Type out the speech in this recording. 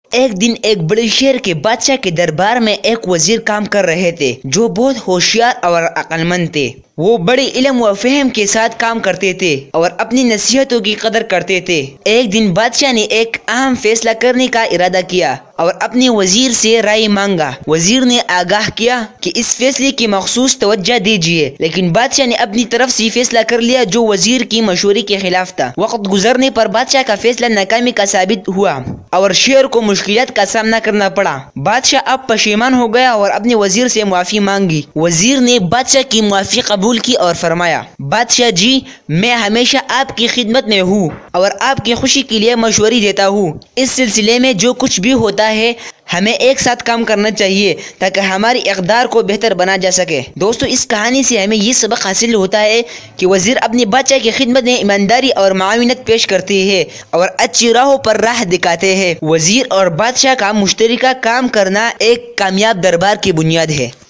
ایک دن ایک بڑے شہر کے بادشاہ کے دربار میں ایک وزیر کام کر رہے تھے جو بہت ہوشیار اور عقل مند تھے۔ وہ بڑے علم و فہم کے ساتھ کام کرتے تھے اور اپنی نصیحتوں کی قدر کرتے تھے۔ ایک دن بادشاہ نے ایک اہم فیصلہ کرنے کا ارادہ کیا اور اپنے وزیر سے رائے مانگا۔ وزیر نے آگاہ کیا کہ اس فیصلے کی مخصوص توجہ دیجیے، لیکن بادشاہ نے اپنی طرف سے فیصلہ کر لیا جو وزیر کی مشورے کے خلاف تھا۔ وقت گزرنے پر بادشاہ کا فیصلہ ناکامی کا ثابت ہوا اور شہر کو مشکلات کا سامنا کرنا پڑا۔ بادشاہ اب پشیمان ہو گیا اور اپنے وزیر سے معافی مانگی۔ وزیر نے بادشاہ کی معافی قبول کی اور فرمایا، بادشاہ جی، میں ہمیشہ آپ کی خدمت میں ہوں اور آپ کی خوشی کے لیے مشورے دیتا ہوں۔ اس سلسلے میں جو کچھ بھی ہوتا ہے ہمیں ایک ساتھ کام کرنا چاہیے تاکہ ہماری اقدار کو بہتر بنا جا سکے۔ دوستو، اس کہانی سے ہمیں یہ سبق حاصل ہوتا ہے کہ وزیر اپنے بادشاہ کی خدمت میں ایمانداری اور معاونت پیش کرتے ہیں اور اچھی راہوں پر راہ دکھاتے ہیں۔ وزیر اور بادشاہ کا مشترکہ کام کرنا ایک کامیاب دربار کی بنیاد ہے۔